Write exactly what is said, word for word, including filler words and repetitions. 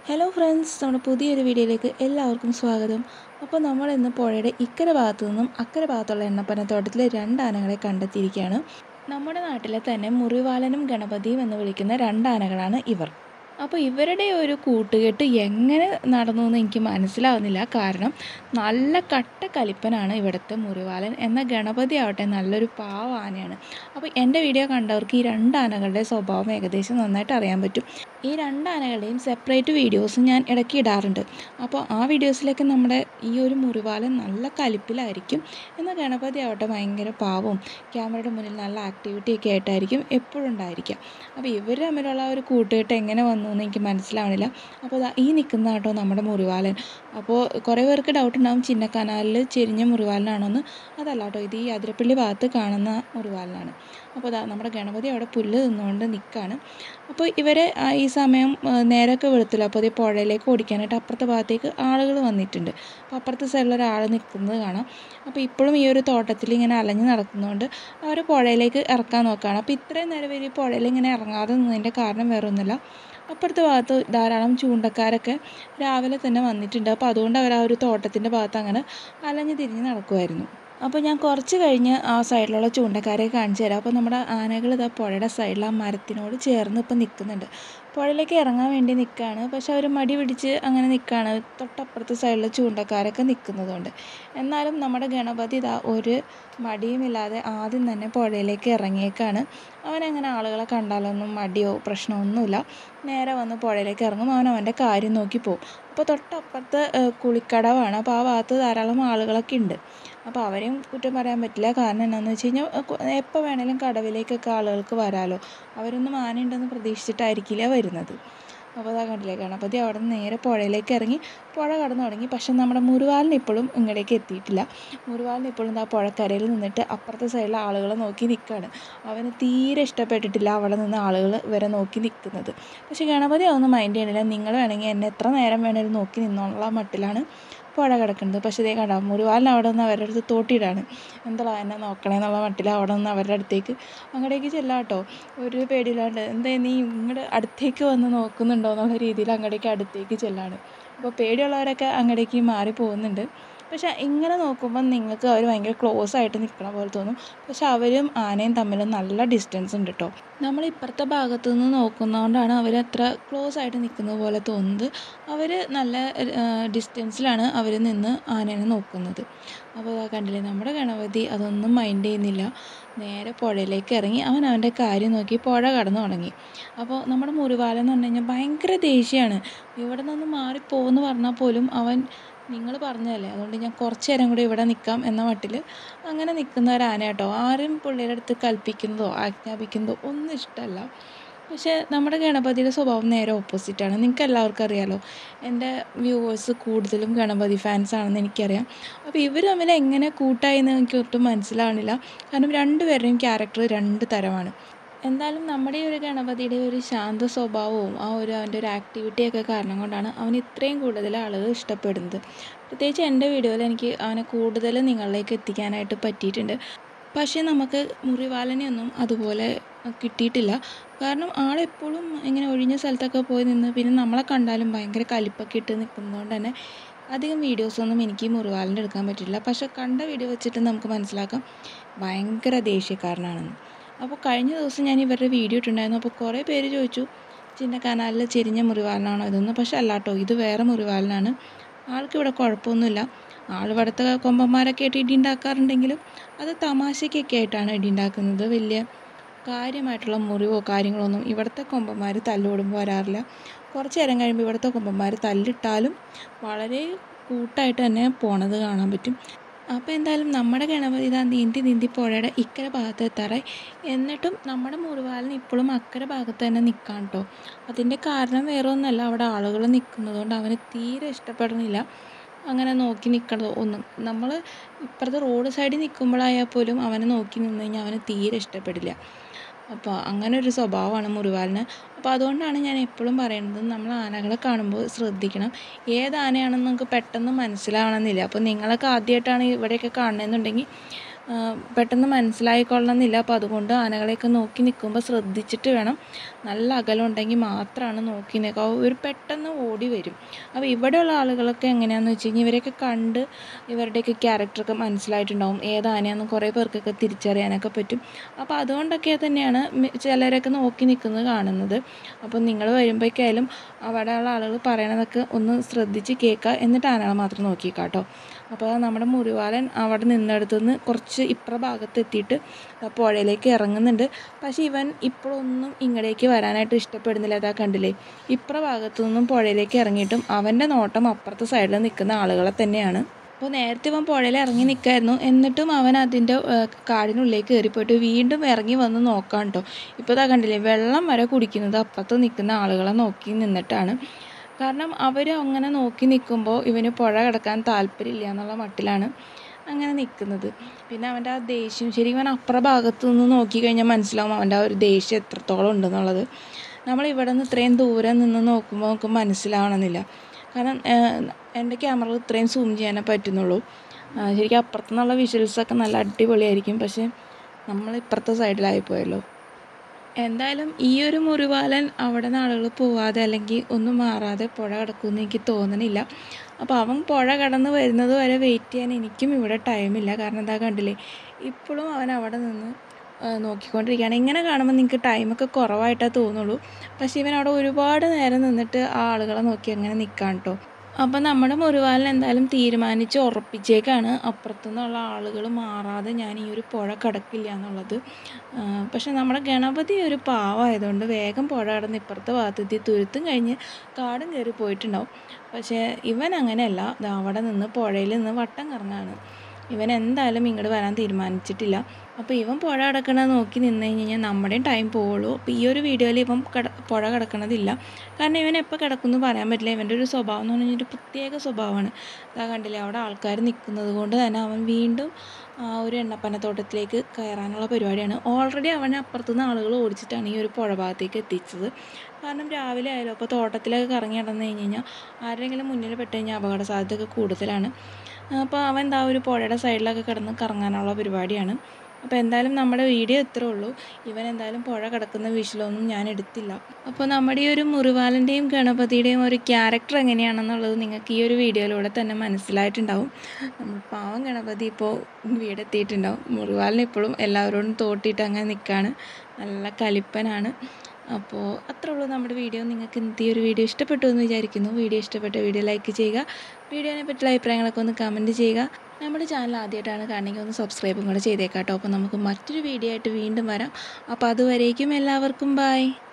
Hello friends, നമ്മുടെ പുതിയൊരു വീഡിയോയിലേക്ക് എല്ലാവർക്കും സ്വാഗതം. അപ്പോൾ നമ്മൾ ഇന്ന് പുഴയുടെ ഇക്കരെ ഭാഗത്തു നിന്നും അക്കരെ ഭാഗത്തുള്ള എണ്ണപ്പനത്തോട്ടത്തിലെ രണ്ട് ആനകളെ കണ്ടെത്തിയിരിക്കുകയാണ്. നമ്മുടെ നാട്ടിലെ തന്നെ മുറിവാലനും ഗണപതിയും എന്ന് വിളിക്കുന്ന രണ്ട് ആനകളാണ് ഇവർ. അപ്പോൾ ഇവരുടെ ഒരു കൂട്ടുകെട്ട് എങ്ങനെ നടന്നു എന്ന് എനിക്ക് മനസ്സിലാവുന്നില്ല. കാരണം നല്ല കട്ട കലിപ്പനാണ് ഇവിടുത്തെ മുറിവാലൻ. എന്ന ഗണപതി ആവട്ടെ നല്ലൊരു പാവ ആനയാണ്. അപ്പോൾ എൻ്റെ വീഡിയോ കണ്ടവർക്ക് ഈ രണ്ട് ആനകളുടെ സ്വഭാവം ഏകദേശം നന്നായിട്ട് അറിയാൻ പറ്റും. ഈ രണ്ട് ആനകളുടെയും സെപ്പറേറ്റ് വീഡിയോസ് ഞാൻ ഇടയ്ക്ക് ഇടാറുണ്ട്. അപ്പോൾ ആ വീഡിയോസിലേക്ക് നമ്മുടെ ഈ ഒരു മുറിവാലൻ നല്ല കലിപ്പിലായിരിക്കും. എന്നാൽ ഗണപതി ആവട്ടെ ഭയങ്കര പാവവും ക്യാമറയുടെ മുന്നിൽ നല്ല ആക്ടിവിറ്റിയൊക്കെ ആയിട്ടായിരിക്കും എപ്പോഴും ഉണ്ടായിരിക്കുക. അപ്പോൾ ഇവർ തമ്മിലുള്ള ഒരു കൂട്ടുകെട്ട് എങ്ങനെ വന്നു എന്ന് എനിക്ക് മനസ്സിലാവണില്ല. അപ്പോൾ ഈ നിൽക്കുന്ന കേട്ടോ നമ്മുടെ മുറിവാലൻ. അപ്പോൾ കുറേ പേർക്ക് ഡൗട്ട് ഉണ്ടാകും ചിന്നക്കനാലിൽ ചെരിഞ്ഞ മുറിവാലനാണോന്ന്. അതല്ല കേട്ടോ, ഇത് ഈ അതിരപ്പള്ളി ഭാഗത്ത് കാണുന്ന മുറിവാലനാണ്. അപ്പോൾ അതാ നമ്മുടെ ഗണപതി അവിടെ പുല്ല് തിന്നുകൊണ്ട് നിൽക്കുകയാണ്. അപ്പോൾ ഇവരെ ഈ സമയം നേരമൊക്കെ വെളുത്തില്ല. അപ്പോൾ അതേ പുഴയിലേക്ക് ഓടിക്കാനായിട്ട് അപ്പുറത്തെ ഭാഗത്തേക്ക് ആളുകൾ വന്നിട്ടുണ്ട്. അപ്പോൾ അപ്പുറത്തെ സൈഡിൽ ഒരാൾ നിൽക്കുന്നത് കാണാം. അപ്പോൾ ഇപ്പോഴും ഈ ഒരു തോട്ടത്തിൽ ഇങ്ങനെ അലഞ്ഞ് നടക്കുന്നതുകൊണ്ട് അവർ പുഴയിലേക്ക് ഇറക്കാൻ നോക്കുകയാണ്. അപ്പോൾ ഇത്രയും നേരം വരെ ഈ പുഴയിൽ ഇങ്ങനെ ഇറങ്ങാതെ നിന്നതിൻ്റെ കാരണം വേറെ ഒന്നുമില്ല, അപ്പുറത്തെ ഭാഗത്ത് ധാരാളം ചൂണ്ടക്കാരൊക്കെ രാവിലെ തന്നെ വന്നിട്ടുണ്ട്. അപ്പോൾ അതുകൊണ്ട് അവർ ആ ഒരു തോട്ടത്തിൻ്റെ ഭാഗത്ത് അങ്ങനെ അലഞ്ഞ് തിരിഞ്ഞ് നടക്കുമായിരുന്നു. അപ്പോൾ ഞാൻ കുറച്ച് കഴിഞ്ഞ് ആ സൈഡിലുള്ള ചൂണ്ടക്കാരെ കാണിച്ചു തരാം. അപ്പോൾ നമ്മുടെ ആനകൾ ഇതാ പുഴയുടെ സൈഡിൽ ആ മരത്തിനോട് ചേർന്ന് ഇപ്പം നിൽക്കുന്നുണ്ട്. പുഴയിലേക്ക് ഇറങ്ങാൻ വേണ്ടി നിൽക്കുകയാണ്. പക്ഷെ അവർ മടി പിടിച്ച് അങ്ങനെ നിൽക്കുകയാണ്, തൊട്ടപ്പുറത്തെ സൈഡിൽ ചൂണ്ടക്കാരൊക്കെ നിൽക്കുന്നതുകൊണ്ട്. എന്നാലും നമ്മുടെ ഗണപതി ഇതാ ഒരു മടിയുമില്ലാതെ ആദ്യം തന്നെ പുഴയിലേക്ക് ഇറങ്ങിയേക്കാണ്. അവനങ്ങനെ ആളുകളെ കണ്ടാലൊന്നും മടിയോ പ്രശ്നമൊന്നുമില്ല. നേരെ വന്ന് പുഴയിലേക്ക് ഇറങ്ങും. അവൻ അവൻ്റെ കാര്യം നോക്കി പോകും. അപ്പോൾ തൊട്ടപ്പുറത്ത് കുളിക്കടവാണ്. അപ്പോൾ ആ ഭാഗത്ത് ധാരാളം ആളുകളൊക്കെ ഉണ്ട്. അപ്പോൾ അവരെയും കുറ്റം പറയാൻ പറ്റില്ല. കാരണം എന്താണെന്ന് വെച്ച് കഴിഞ്ഞാൽ എപ്പോൾ വേണേലും കടവിലേക്കൊക്കെ ആളുകൾക്ക് വരാമല്ലോ. അവരൊന്നും ആനയുണ്ടെന്ന് പ്രതീക്ഷിച്ചിട്ടായിരിക്കില്ല വരുന്നത്. അപ്പോൾ അതാ കണ്ടില്ലേ, ഗണപതി അവിടെ നിന്ന് നേരെ പുഴയിലേക്ക് ഇറങ്ങി പുഴ കടന്നു തുടങ്ങി. പക്ഷെ നമ്മുടെ മുറിവാലിന് ഇപ്പോഴും ഇങ്ങടേക്ക് എത്തിയിട്ടില്ല. മുറിവാലിന് ഇപ്പോഴും ആ പുഴക്കരയിൽ നിന്നിട്ട് അപ്പുറത്തെ സൈഡിലെ ആളുകളെ നോക്കി നിൽക്കുകയാണ്. അവന് തീരെ ഇഷ്ടപ്പെട്ടിട്ടില്ല അവിടെ നിന്ന് ആളുകൾ ഇവരെ നോക്കി നിൽക്കുന്നത്. പക്ഷെ ഗണപതി അതൊന്നും മൈൻഡ് ചെയ്യണില്ല. നിങ്ങൾ വേണമെങ്കിൽ എന്നെ എത്ര നേരം വേണമെങ്കിലും നോക്കി നിന്നുള്ള മട്ടിലാണ് പുഴ കിടക്കുന്നത്. പക്ഷേ ഇതേ കണ്ടാൽ മുറിവാലിന് അവിടെ നിന്ന് അവരുടെ അടുത്ത് തോട്ടിയിടാണ്. എന്താ എന്നെ നോക്കണേ എന്നുള്ള മട്ടിൽ അവിടെ നിന്ന് അവരുടെ അടുത്തേക്ക് അങ്ങടേക്ക് ചെല്ലാം കേട്ടോ. ഒരു പേടിയില്ലാണ്ട് എന്താ നീ ഇങ്ങോട്ട് അടുത്തേക്ക് വന്ന് നോക്കുന്നുണ്ടോ എന്നുള്ള രീതിയിൽ അങ്ങടേക്ക് അടുത്തേക്ക് ചെല്ലാണ്. അപ്പോൾ പേടിയുള്ളവരൊക്കെ അങ്ങടേക്ക് മാറി പോകുന്നുണ്ട്. പക്ഷേ ഇങ്ങനെ നോക്കുമ്പോൾ നിങ്ങൾക്ക് അവർ ഭയങ്കര ക്ലോസ് ആയിട്ട് നിൽക്കണ പോലെ തോന്നും. പക്ഷെ അവരും ആനയും തമ്മിൽ നല്ല ഡിസ്റ്റൻസ് ഉണ്ട് കേട്ടോ. നമ്മൾ ഇപ്പുറത്തെ ഭാഗത്തു നിന്ന് നോക്കുന്നതുകൊണ്ടാണ് അവർ അത്ര ക്ലോസ് ആയിട്ട് നിൽക്കുന്നത് പോലെ തോന്നുന്നത്. അവർ നല്ല ഡിസ്റ്റൻസിലാണ് അവർ നിന്ന് ആനേനെ നോക്കുന്നത്. അപ്പോൾ കണ്ടില്ലേ, നമ്മുടെ ഗണപതി അതൊന്നും മൈൻഡ് ചെയ്യുന്നില്ല. നേരെ പുഴയിലേക്ക് ഇറങ്ങി അവൻ അവൻ്റെ കാര്യം നോക്കി പുഴ കടന്നു തുടങ്ങി. അപ്പോൾ നമ്മുടെ മുറിവാലൻ എന്ന് പറഞ്ഞു കഴിഞ്ഞാൽ ഭയങ്കര ദേഷ്യമാണ്. ഇവിടെ നിന്ന് മാറിപ്പോകുമെന്ന് പറഞ്ഞാൽ പോലും അവൻ നിങ്ങൾ പറഞ്ഞതല്ലേ, അതുകൊണ്ട് ഞാൻ കുറച്ച് നേരം കൂടി ഇവിടെ നിൽക്കാം എന്ന മട്ടിൽ അങ്ങനെ നിൽക്കുന്ന ഒരു ആന കേട്ടോ. ആരും പുള്ളിയുടെ അടുത്ത് കൽപ്പിക്കുന്നതോ ആജ്ഞാപിക്കുന്നതോ ഒന്നും ഇഷ്ടമല്ല. പക്ഷേ നമ്മുടെ ഗണപതിയുടെ സ്വഭാവം നേരെ ഓപ്പോസിറ്റാണ്. നിങ്ങൾക്ക് എല്ലാവർക്കും അറിയാമല്ലോ, എൻ്റെ വ്യൂവേഴ്സ് കൂടുതലും ഗണപതി ഫാൻസ് ആണെന്ന് എനിക്കറിയാം. അപ്പോൾ ഇവർ തമ്മിൽ എങ്ങനെ കൂട്ടായി എന്ന് എനിക്ക് ഒട്ടും മനസ്സിലാവണില്ല. കാരണം രണ്ടുപേരുടെയും ക്യാരക്ടർ രണ്ട് തരമാണ്. എന്തായാലും നമ്മുടെ ഈ ഒരു ഗണപതിയുടെ ഒരു ശാന്ത സ്വഭാവവും ആ ഒരു അവൻ്റെ ഒരു ആക്ടിവിറ്റിയൊക്കെ കാരണം കൊണ്ടാണ് അവൻ ഇത്രയും കൂടുതൽ ആളുകൾ ഇഷ്ടപ്പെടുന്നത്. പ്രത്യേകിച്ച് എൻ്റെ വീഡിയോയിൽ എനിക്ക് അവനെ കൂടുതൽ നിങ്ങളിലേക്ക് എത്തിക്കാനായിട്ട് പറ്റിയിട്ടുണ്ട്. പക്ഷേ നമുക്ക് മുറിവാലനെയൊന്നും അതുപോലെ കിട്ടിയിട്ടില്ല. കാരണം ആളെപ്പോഴും ഇങ്ങനെ ഒഴിഞ്ഞ സ്ഥലത്തൊക്കെ പോയി നിന്ന് പിന്നെ നമ്മളെ കണ്ടാലും ഭയങ്കര കലിപ്പൊക്കെ ഇട്ട് നിൽക്കുന്നതുകൊണ്ട് തന്നെ അധികം വീഡിയോസൊന്നും എനിക്ക് മുറിവാലൻ്റെ എടുക്കാൻ പറ്റില്ല. പക്ഷേ കണ്ട വീഡിയോ വെച്ചിട്ട് നമുക്ക് മനസ്സിലാക്കാം ഭയങ്കര ദേഷ്യക്കാരനാണെന്ന്. അപ്പോൾ കഴിഞ്ഞ ദിവസം ഞാൻ ഇവരുടെ വീഡിയോ ഇട്ടുണ്ടായിരുന്നു. അപ്പോൾ കുറേ പേര് ചോദിച്ചു ചിന്നക്കനാലിൽ ചെരിഞ്ഞ മുറിവാലനാണോ ഇതൊന്നും. പക്ഷെ അല്ല കേട്ടോ, ഇത് വേറെ മുറിവാലനാണ്. ആൾക്കിവിടെ കുഴപ്പമൊന്നുമില്ല. ആളിവിടുത്തെ കൊമ്പന്മാരൊക്കെ ആയിട്ട് ഇടി ഉണ്ടാക്കാറുണ്ടെങ്കിലും അത് തമാശയ്ക്കൊക്കെ ആയിട്ടാണ് ഇടി ഉണ്ടാക്കുന്നത്. വലിയ കാര്യമായിട്ടുള്ള മുറിവോ കാര്യങ്ങളൊന്നും ഇവിടുത്തെ കൊമ്പന്മാർ തല്ലോടുമ്പോൾ വരാറില്ല. കുറച്ച് നേരം കഴിയുമ്പോൾ ഇവിടുത്തെ കൊമ്പന്മാർ തല്ലിട്ടാലും വളരെ കൂട്ടായിട്ട് തന്നെ പോണത് കാണാൻ പറ്റും. അപ്പോൾ എന്തായാലും നമ്മുടെ ഗണപതി ഇതാ നീന്തി നീന്തി പുഴയുടെ ഇക്കരെ ഭാഗത്ത് എത്താറായി. എന്നിട്ടും നമ്മുടെ മുറിവാലിന് ഇപ്പോഴും അക്കരെ ഭാഗത്ത് തന്നെ നിൽക്കാം കേട്ടോ. അതിൻ്റെ കാരണം വേറെ ഒന്നുമല്ല, അവിടെ ആളുകൾ നിൽക്കുന്നതുകൊണ്ട് അവന് തീരെ ഇഷ്ടപ്പെടുന്നില്ല അങ്ങനെ നോക്കി നിൽക്കണത് ഒന്നും. നമ്മൾ ഇപ്പുറത്തെ റോഡ് സൈഡിൽ നിൽക്കുമ്പോഴായാൽ പോലും അവനെ നോക്കി നിന്ന് കഴിഞ്ഞാൽ അവന് തീരെ ഇഷ്ടപ്പെടില്ല. അപ്പോൾ അങ്ങനെ ഒരു സ്വഭാവമാണ് മുറിവാലിന്. അപ്പോൾ അതുകൊണ്ടാണ് ഞാൻ എപ്പോഴും പറയുന്നത്, നമ്മൾ ആനകളെ കാണുമ്പോൾ ശ്രദ്ധിക്കണം. ഏത് ആനയാണെന്ന് നമുക്ക് പെട്ടെന്ന് മനസ്സിലാവണമെന്നില്ല. അപ്പോൾ നിങ്ങളൊക്കെ ആദ്യമായിട്ടാണ് ഇവിടെയൊക്കെ കാണണമെന്നുണ്ടെങ്കിൽ പെട്ടെന്ന് മനസ്സിലായിക്കൊള്ളണമെന്നില്ല. അപ്പോൾ അതുകൊണ്ട് ആനകളെയൊക്കെ നോക്കി നിൽക്കുമ്പോൾ ശ്രദ്ധിച്ചിട്ട് വേണം നല്ല അകലമുണ്ടെങ്കിൽ മാത്രമാണ് നോക്കി നിൽക്കുക. ഒരു പെട്ടെന്ന് ഓടി വരും. അപ്പോൾ ഇവിടെയുള്ള ആളുകളൊക്കെ എങ്ങനെയാണെന്ന് വെച്ച് കഴിഞ്ഞാൽ ഇവരെയൊക്കെ കണ്ട് ഇവരുടെയൊക്കെ ക്യാരക്ടറൊക്കെ മനസ്സിലായിട്ടുണ്ടാവും. ഏതാനയാണെന്ന് കുറേ പേർക്കൊക്കെ തിരിച്ചറിയാനൊക്കെ പറ്റും. അപ്പോൾ അതുകൊണ്ടൊക്കെ തന്നെയാണ് ചിലരൊക്കെ നോക്കി നിൽക്കുന്നത് കാണുന്നത്. അപ്പോൾ നിങ്ങൾ വരുമ്പോഴേക്കായാലും അവിടെയുള്ള ആളുകൾ പറയണതൊക്കെ ഒന്ന് ശ്രദ്ധിച്ച് കേൾക്കുക, എന്നിട്ട് ആനകളെ മാത്രം നോക്കിയേക്കാം കേട്ടോ. അപ്പോൾ നമ്മുടെ മുറിവാലൻ അവിടെ നിന്നെടുത്തുനിന്ന് കുറച്ച് ഇപ്പുറ ഭാഗത്ത് എത്തിയിട്ട് പുഴയിലേക്ക് ഇറങ്ങുന്നുണ്ട്. പക്ഷേ ഇവൻ ഇപ്പോഴൊന്നും ഇങ്ങടേക്ക് വരാനായിട്ട് ഇഷ്ടപ്പെടുന്നില്ല. അതാ കണ്ടില്ലേ, ഇപ്പുറ ഭാഗത്തു നിന്നും പുഴയിലേക്ക് ഇറങ്ങിയിട്ടും അവൻ്റെ നോട്ടം അപ്പുറത്തെ സൈഡിൽ നിൽക്കുന്ന ആളുകളെ തന്നെയാണ്. അപ്പോൾ നേരത്തെ ഇവൻ പുഴയിൽ ഇറങ്ങി നിൽക്കായിരുന്നു, എന്നിട്ടും അവൻ അതിൻ്റെ കാടിനുള്ളിലേക്ക് കയറിപ്പോയിട്ട് വീണ്ടും ഇറങ്ങി വന്ന് നോക്കാം കേട്ടോ. ഇപ്പോൾ ഇതാ കണ്ടില്ലേ, വെള്ളം വരെ കുടിക്കുന്നത് അപ്പുറത്ത് നിൽക്കുന്ന ആളുകളെ നോക്കി നിന്നിട്ടാണ്. കാരണം അവർ അങ്ങനെ നോക്കി നിൽക്കുമ്പോൾ ഇവന് പുഴ കിടക്കാൻ താല്പര്യമില്ല എന്നുള്ള മട്ടിലാണ് അങ്ങനെ നിൽക്കുന്നത്. പിന്നെ അവൻ്റെ ആ ദേഷ്യം, ശരിക്കും അവൻ അപ്പുറ ഭാഗത്തു നിന്ന് നോക്കിക്കഴിഞ്ഞാൽ മനസ്സിലാവും അവൻ്റെ ആ ഒരു ദേഷ്യം എത്രത്തോളം ഉണ്ടെന്നുള്ളത്. നമ്മളിവിടെ നിന്ന് ഇത്രയും ദൂരം നിന്ന് നോക്കുമ്പോൾ നമുക്ക് മനസ്സിലാവണമെന്നില്ല. കാരണം എൻ്റെ ക്യാമറയിൽ ഇത്രയും സൂം ചെയ്യാനേ പറ്റുന്നുള്ളൂ. ശരിക്കും അപ്പുറത്തു നിന്നുള്ള വിഷ്വൽസൊക്കെ നല്ല അടിപൊളിയായിരിക്കും. പക്ഷേ നമ്മൾ ഇപ്പുറത്തെ സൈഡിലായിപ്പോയല്ലോ. എന്തായാലും ഈ ഒരു മുറിവാലൻ അവിടെ നിന്ന് ആളുകൾ പോവാതെ അല്ലെങ്കിൽ ഒന്നും മാറാതെ പുഴ കിടക്കുമെന്ന് എനിക്ക് തോന്നണില്ല. അപ്പോൾ അവൻ പുഴ കടന്ന് വരുന്നത് വരെ വെയിറ്റ് ചെയ്യാൻ എനിക്കും ഇവിടെ ടൈമില്ല. കാരണം എന്താ കണ്ടില്ലേ, ഇപ്പോഴും അവൻ അവിടെ നിന്ന് നോക്കിക്കൊണ്ടിരിക്കുകയാണ്. ഇങ്ങനെ കാണുമ്പോൾ നിങ്ങൾക്ക് ടൈമൊക്കെ കുറവായിട്ടേ തോന്നുള്ളൂ. പക്ഷേ ഇവൻ അവിടെ ഒരുപാട് നേരം നിന്നിട്ട് ആ ആളുകളെ നോക്കി അങ്ങനെ നിൽക്കാം കേട്ടോ. അപ്പോൾ നമ്മുടെ മുറിവാലൻ എന്തായാലും തീരുമാനിച്ച് ഉറപ്പിച്ചേക്കാണ് അപ്പുറത്തുനിന്നുള്ള ആളുകൾ മാറാതെ ഞാൻ ഈ ഒരു പുഴ കടക്കില്ല എന്നുള്ളത്. പക്ഷെ നമ്മുടെ ഗണപതി ഒരു പാവമായതുകൊണ്ട് വേഗം പുഴ കടന്ന് ഇപ്പുറത്തെ ഭാഗത്തെത്തി തുരുത്തും കഴിഞ്ഞ് കാടും കയറി പോയിട്ടുണ്ടാവും. പക്ഷേ ഇവൻ അങ്ങനെയല്ല, അവിടെ നിന്ന് പുഴയിൽ നിന്ന് വട്ടം കറങ്ങാണ്. ഇവൻ എന്തായാലും ഇങ്ങോട്ട് വരാൻ തീരുമാനിച്ചിട്ടില്ല. അപ്പോൾ ഇവൻ പുഴ കിടക്കണത് നോക്കി നിന്ന് കഴിഞ്ഞ് കഴിഞ്ഞാൽ നമ്മുടെയും ടൈം പോവുള്ളൂ. അപ്പോൾ ഈ ഒരു വീഡിയോയിൽ ഇവൻ കട പുഴ കിടക്കണതില്ല. കാരണം ഇവൻ എപ്പോൾ കിടക്കുമെന്ന് പറയാൻ പറ്റില്ല. ഇവൻ്റെ ഒരു സ്വഭാവം എന്ന് പറഞ്ഞാൽ ഒരു പ്രത്യേക സ്വഭാവമാണ്. അതാ കണ്ടില്ലേ, അവിടെ ആൾക്കാർ നിൽക്കുന്നത് കൊണ്ട് തന്നെ അവൻ വീണ്ടും ആ ഒരു എണ്ണപ്പനത്തോട്ടത്തിലേക്ക് കയറാനുള്ള പരിപാടിയാണ്. ഓൾറെഡി അവനെ അപ്പുറത്തുനിന്ന് ആളുകൾ ഓടിച്ചിട്ടാണ് ഈ ഒരു പുഴ ഭാഗത്തേക്ക് എത്തിച്ചത്. കാരണം രാവിലെ ആയാലും അപ്പോൾ തോട്ടത്തിലൊക്കെ കറങ്ങി നടന്നു കഴിഞ്ഞ് കഴിഞ്ഞാൽ ആരെങ്കിലും മുന്നിൽ പെട്ട് കഴിഞ്ഞാൽ അപകട സാധ്യതയൊക്കെ കൂടുതലാണ്. അപ്പോൾ അവൻ എന്താ ഒരു പുഴയുടെ സൈഡിലൊക്കെ കിടന്ന് കറങ്ങാനുള്ള പരിപാടിയാണ്. അപ്പോൾ എന്തായാലും നമ്മുടെ വീഡിയോ ഇത്രേ ഉള്ളൂ. ഇവൻ എന്തായാലും പുഴ കിടക്കുന്ന വിഷയമൊന്നും ഞാൻ എടുത്തില്ല. അപ്പോൾ നമ്മുടെ ഈ ഒരു മുറിവാലൻ്റെയും ഗണപതിയുടെയും ഒരു ക്യാരക്ടർ എങ്ങനെയാണെന്നുള്ളത് നിങ്ങൾക്ക് ഈ ഒരു വീഡിയോയിലൂടെ തന്നെ മനസ്സിലായിട്ടുണ്ടാവും. നമ്മൾ പാവം ഗണപതി ഇപ്പോൾ വീടെത്തിയിട്ടുണ്ടാവും. മുറിവാലൻ ഇപ്പോഴും എല്ലാവരോടും തോട്ടിയിട്ട് അങ്ങനെ നിൽക്കുകയാണ്. നല്ല കലിപ്പനാണ്. അപ്പോൾ അത്രേ ഉള്ളൂ നമ്മുടെ വീഡിയോ. നിങ്ങൾക്ക് ഇന്നത്തെ ഈ ഒരു വീഡിയോ ഇഷ്ടപ്പെട്ടു എന്ന് വിചാരിക്കുന്നു. വീഡിയോ ഇഷ്ടപ്പെട്ട വീഡിയോ ലൈക്ക് ചെയ്യുക. വീഡിയോനെ പറ്റിയുള്ള അഭിപ്രായങ്ങളൊക്കെ ഒന്ന് കമൻറ്റ് ചെയ്യുക. നമ്മുടെ ചാനൽ ആദ്യമായിട്ടാണ് കാണണമെങ്കിൽ ഒന്ന് സബ്സ്ക്രൈബും കൂടെ ചെയ്തേക്കാം കേട്ടോ. അപ്പോൾ നമുക്ക് മറ്റൊരു വീഡിയോ ആയിട്ട് വീണ്ടും വരാം. അപ്പോൾ അതുവരേക്കും എല്ലാവർക്കും ബൈ.